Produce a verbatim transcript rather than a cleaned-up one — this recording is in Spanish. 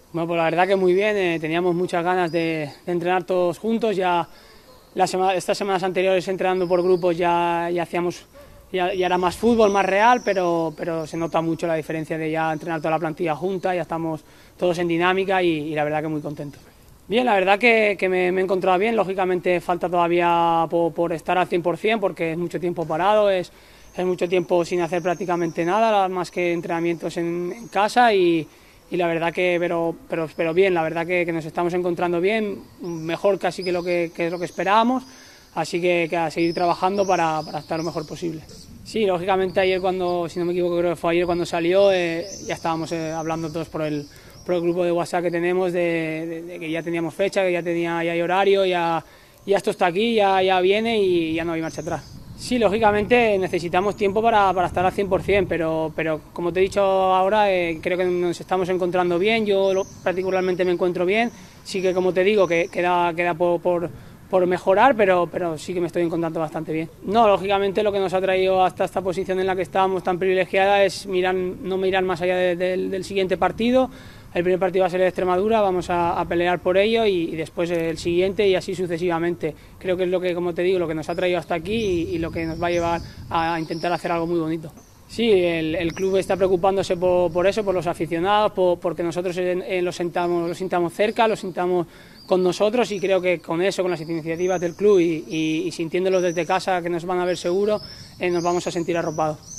Bueno, pues la verdad que muy bien, eh, teníamos muchas ganas de, de entrenar todos juntos, ya la semana, estas semanas anteriores entrenando por grupos ya, ya hacíamos, ya, ya era más fútbol, más real, pero, pero se nota mucho la diferencia de ya entrenar toda la plantilla junta, ya estamos todos en dinámica y, y la verdad que muy contentos. Bien, la verdad que, que me, me he encontrado bien, lógicamente falta todavía por, por estar al cien por cien porque es mucho tiempo parado, es, es mucho tiempo sin hacer prácticamente nada, más que entrenamientos en, en casa y, y la verdad que, pero, pero, pero bien, la verdad que, que nos estamos encontrando bien, mejor casi que lo que, que es lo que esperábamos, así que, que a seguir trabajando para, para estar lo mejor posible. Sí, lógicamente ayer cuando, si no me equivoco creo que fue ayer cuando salió, eh, ya estábamos eh, hablando todos por el por el grupo de WhatsApp que tenemos, de, de, de que ya teníamos fecha, que ya tenía ya hay horario, ya, ya esto está aquí, ya, ya viene y ya no hay marcha atrás. Sí, lógicamente necesitamos tiempo para, para estar al cien por cien, pero, pero como te he dicho ahora, eh, creo que nos estamos encontrando bien, yo lo, particularmente me encuentro bien, sí que como te digo, que queda, queda por, por, por mejorar, pero, pero sí que me estoy encontrando bastante bien. No, lógicamente lo que nos ha traído hasta esta posición en la que estábamos tan privilegiada es mirar, no mirar más allá de, de, del siguiente partido. El primer partido va a ser el Extremadura, vamos a, a pelear por ello y, y después el siguiente y así sucesivamente. Creo que es lo que, como te digo, lo que nos ha traído hasta aquí y, y lo que nos va a llevar a, a intentar hacer algo muy bonito. Sí, el, el club está preocupándose por, por eso, por los aficionados, por, porque nosotros eh, los sintamos, los sintamos cerca, los sintamos con nosotros y creo que con eso, con las iniciativas del club y, y, y sintiéndolos desde casa, que nos van a ver seguro, eh, nos vamos a sentir arropados.